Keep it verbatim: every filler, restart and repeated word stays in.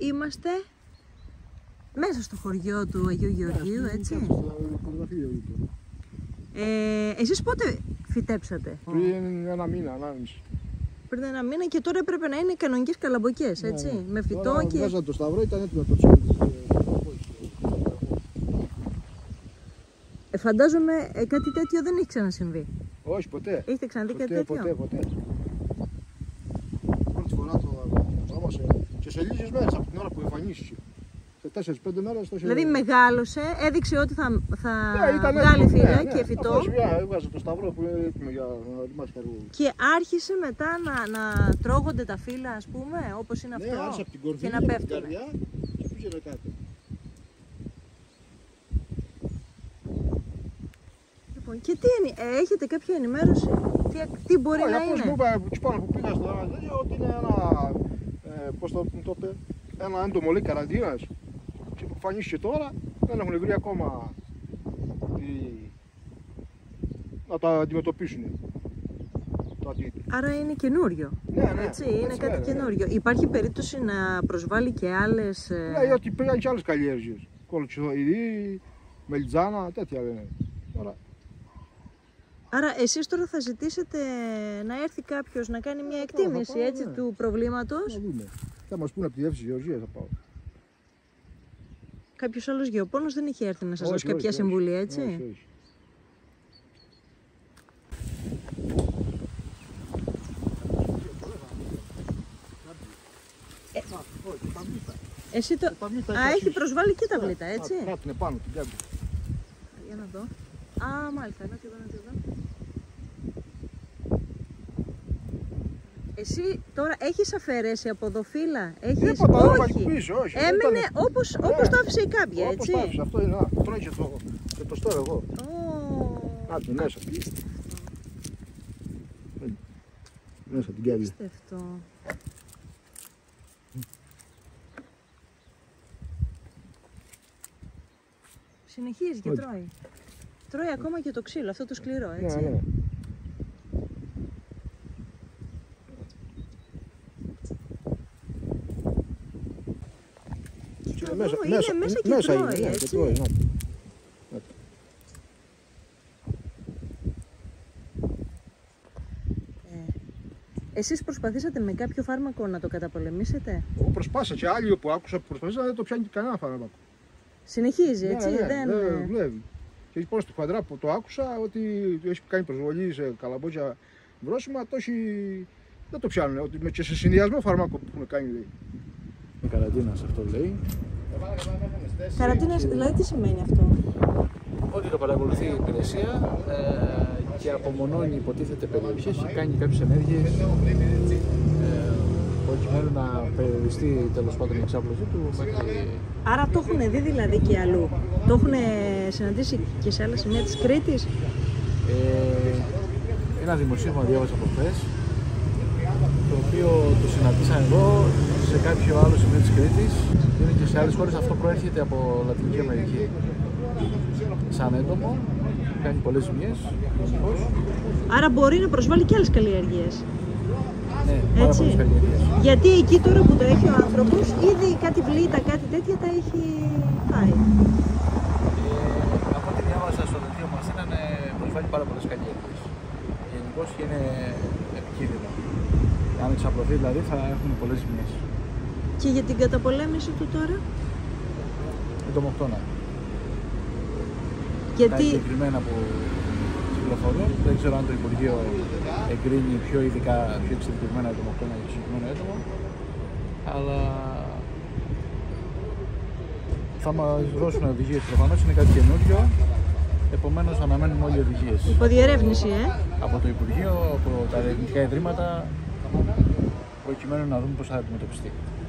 είμαστε μέσα στο χωριό του Αγίου Γεωργίου, έτσι. Ε, εσείς πότε φυτέψατε? Πριν ένα μήνα, ανάμιση. Πριν ένα μήνα και τώρα έπρεπε να είναι κανονικές καλαμποκιές, έτσι, ναι, ναι. Με φυτό τώρα και... Βγάζα το σταυρό, ήταν έτοιμο το τσάντι. Ε, φαντάζομαι ε, κάτι τέτοιο δεν έχει ξανασυμβεί. Όχι, ποτέ. Έχετε ξαναδεί ποτέ, κάτι τέτοιο? Ποτέ, ποτέ. Πρώτη φορά το άμασε και σε λίγες μέρες από την ώρα που εμφανίστηκε. Σε τέσσερις πέντε μέρες το. Δηλαδή μεγάλωσε, έδειξε ότι θα, θα ναι, βγάλει φύλλα, ναι, ναι, και φυτό. Ναι, έβγαζε το σταυρό που είναι έτοιμο για να ετοιμάσει καρβού. Και άρχισε μετά να, να τρώγονται τα φύλλα, ας πούμε, όπως είναι ναι, αυτό. άρχισε από την κορφή, και να πέφτουν. την καρδιά και πήγαινε κάτω. Λοιπόν, και τι είναι, έχετε κάποια ενημέρωση, τι, τι μπορεί Ά, να είναι. είναι? Μου είπα πάνω που πήγα στο ένα τέτοιο ότι είναι ένα, ε, πώς το, το είπε, ένα έντομο λέει καραντίνας και που εμφανίστηκε τώρα δεν έχουν βρει ακόμα τι, να τα αντιμετωπίσουν. Το Άρα είναι καινούριο. Ναι, ναι, έτσι, είναι έτσι, κάτι ναι, καινούριο. Ναι. Υπάρχει περίπτωση να προσβάλλει και άλλες... Ναι, ότι πήγαν και άλλες καλλιέργειες. Κολοτσιδοειδή, μελιτζάνα, τέτοια λένε. Άρα... Άρα εσείς τώρα θα ζητήσετε να έρθει κάποιος να κάνει μια εκτίμηση πάω, έτσι, ναι. του προβλήματος. Να δούμε. Θα μας πούνε από τη διεύθυνση γεωργίας θα πάω. Κάποιος άλλος γεωπόνος δεν είχε έρθει να σας δώσει κάποια όχι, συμβουλή, έτσι? Όχι, όχι. Ε, εσύ το... Α, έχει προσβάλει και τα βλήτα, έτσι? Να την επάνω, την κάμπη. Για να δω. Α, μάλιστα, να τη δω, να τη δω. Εσύ τώρα έχεις αφαιρέσει από εδώ φύλλα, έχεις... Είπα, όχι, πίσω, όχι, έμενε ήταν... όπως, ναι. όπως το άφησε η κάμπια, έτσι? Όπως το άφησε, αυτό είναι, να, τρώει και το, και το στέρω εγώ. Oh. Να, την μέσα. Μέσα την κάμπια. Απίστευτο. Συνεχίζει και τρώει. Τρώει ακόμα και το ξύλο, αυτό το σκληρό, έτσι? Ναι, ναι. Και εδώ μέσα, είναι μέσα, μέσα και μέσα τρώει, είναι, έτσι? και τρώει, να. Ε, εσείς προσπαθήσατε με κάποιο φάρμακο να το καταπολεμήσετε? Εγώ προσπάθησα και άλλοι που άκουσα που προσπαθήσαν δεν το πιάνει κανένα φάρμακο. Συνεχίζει, έτσι? Ναι, ναι, δεν... δεν δουλεύει. Και πώς στο χαντρά που το άκουσα ότι έχει κάνει προσβολή σε καλαμπόκια βρόσιμα, το έχει... δεν το πιάνουν. Ότι και σε συνδυασμό φάρμακο που έχουν κάνει λέει. Η καραντίνας αυτό λέει. Καραντίνας, και... δηλαδή τι σημαίνει αυτό? Ότι το παρακολουθεί η υπηρεσία ε, και απομονώνει υποτίθεται περιοχές και κάνει κάποιες ενέργειες ε, προκειμένου να περιοριστεί τέλος πάντων η εξάπλωση του μέχρι... Άρα το έχουν δει δηλαδή και αλλού? Το έχουν συναντήσει και σε άλλα σημεία της Κρήτης? Ε, ένα δημοσίευμα διάβασα από χθες, το οποίο το συναντήσαν εδώ σε κάποιο άλλο σημείο της Κρήτης. Είναι και σε άλλες χώρες, αυτό προέρχεται από Λατινική Αμερική. Σαν έντομο, κάνει πολλές ζημιές. Άρα μπορεί να προσβάλλει και άλλες καλλιέργειες. Ναι, πάρα έτσι? Πολλές καλλιέργειες. Γιατί εκεί τώρα που το έχει ο άνθρωπος, ήδη κάτι βλήτα, κάτι τέτοια τα έχει φάει. Ε, από ό,τι διάβασα στο δελτίο μας ήταν προσβάλλει πάρα πολλές καλλιέργειες. Γενικώς και είναι επικίνδυνο. Αν εξαπλωθεί δηλαδή θα έχουν πολλές ζημιές. Και για την καταπολέμηση του τώρα? Εντομοκτώνα. Γιατί... Τα συγκεκριμένα που κυκλοφορούν, δεν ξέρω αν το Υπουργείο εγκρίνει πιο ειδικά, πιο εξειδικευμένα εντομοκτώνα για το συγκεκριμένο έντομο, αλλά θα μας δώσουν οδηγίες προφανώς, είναι κάτι καινούριο, επομένως αναμένουμε όλοι οι οδηγίες. Υποδιερεύνηση, ε? Από το Υπουργείο, από τα ερευνητικά ιδρύματα, προκειμένου να δούμε πώς θα αντιμετωπιστεί.